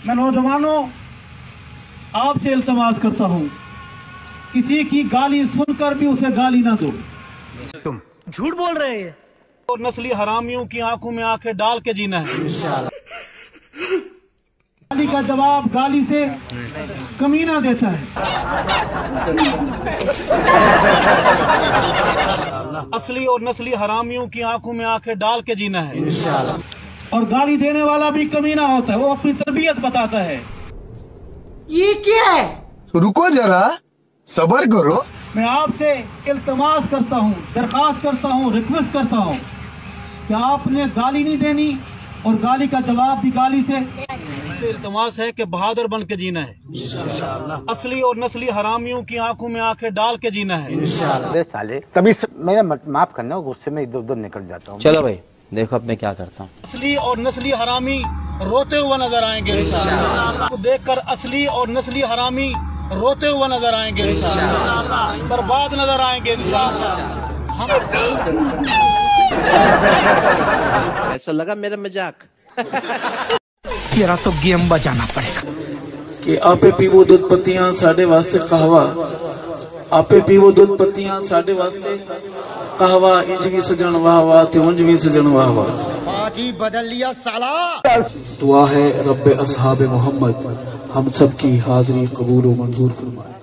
मैं नौजवानों आपसे इल्तमास करता हूँ, किसी की गाली सुनकर भी उसे गाली ना दो। तुम झूठ बोल रहे हैं। और नस्ली हरामियों की आंखों में आंखें डाल के जीना है। गाली का जवाब गाली से कमीना देता है। असली और नस्ली हरामियों की आंखों में आंखें डाल के जीना है। और गाली देने वाला भी कमीना होता है, वो अपनी तरबियत बताता है। ये क्या है? रुको जरा, सब्र करो। मैं आपसे इल्तमास करता हूँ, दरखास्त करता हूँ, रिक्वेस्ट करता हूँ कि आपने गाली नहीं देनी और गाली का जवाब भी गाली से। इल्तमास है कि बहादुर बन के जीना है। असली और नस्ली हरामियों की आंखों में आंखें डाल के जीना है। साले तभी मेरा माफ करना, गुस्से में इधर उधर निकल जाता हूँ। चलो भाई देखो अब मैं क्या करता हूँ। असली और नस्ली हरामी रोते हुए नजर आएंगे इंशाअल्लाह। को देखकर असली और नस्ली हरामी रोते हुए नजर आएंगे इंशाअल्लाह, बर्बाद नजर आएंगे इंशाअल्लाह। हम ऐसा लगा मेरा मजाक। तेरा तो गेम बजाना पड़ेगा कि आपे पीवो दूध पत्तियां साढ़े वास्ते कहवा, आपे पीवो दूध पत्तियां साढ़े वास्ते कहवा, इंज भी सजन वाह वाह ते उंज भी सजन वाह वाह। बाजी बदल लिया साला। दुआ है रब्बे असहाबे मोहम्मद हम सब की हाजिरी कबूल व मंजूर फरमाए।